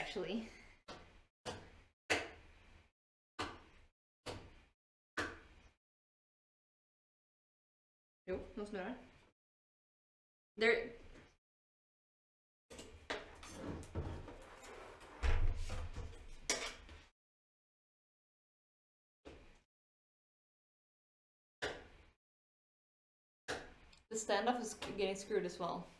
actually. Jo, de snurrar. They're... The standoff is getting screwed as well.